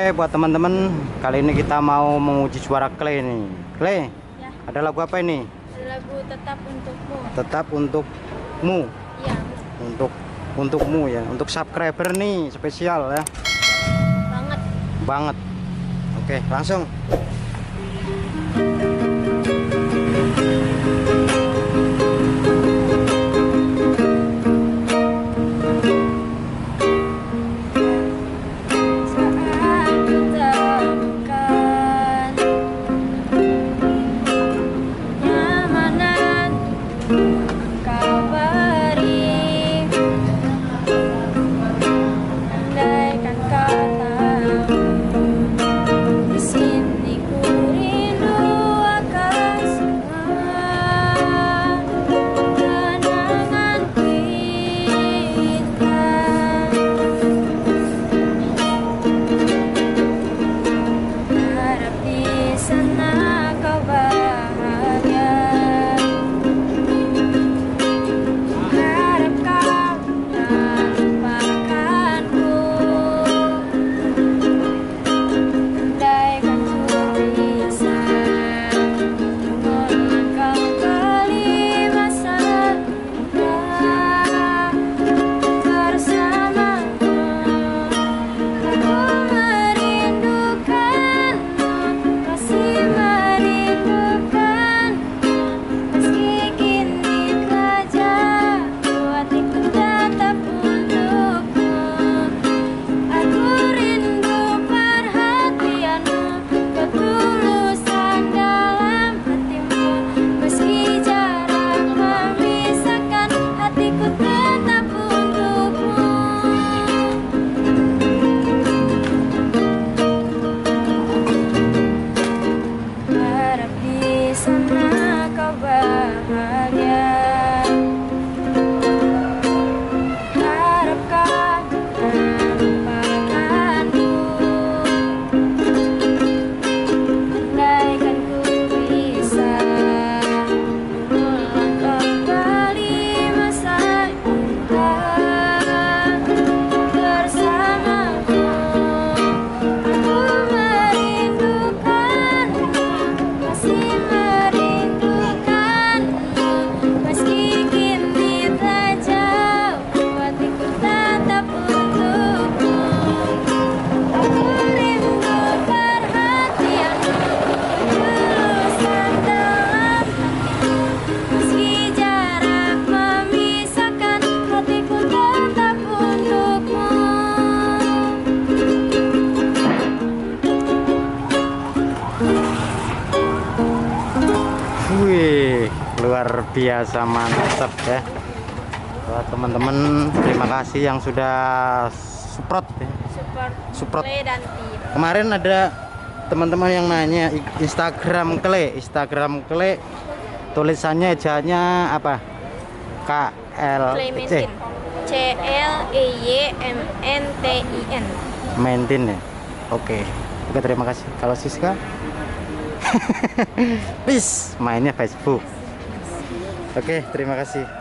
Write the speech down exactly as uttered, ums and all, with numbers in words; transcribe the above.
Oke, buat teman-teman, kali ini kita mau menguji suara Clay nih. Clay, Ya. ada lagu apa ini? Lagu Tetap Untukmu. Tetap Untukmu. Iya. Untuk untukmu ya, untuk subscriber nih spesial ya. Banget. Banget. Oke, langsung. Wih, luar biasa, mantap ya. Buat teman-teman, terima kasih yang sudah support ya. Support, Support. Clay dan tim. Kemarin ada teman-teman yang nanya Instagram Clay, Instagram Clay tulisannya ejanya apa? K L C C L E Y M N T I N. Maintain ya. Oke. Oke, terima kasih. Kalau Siska peace, mainnya Facebook. Oke, terima kasih.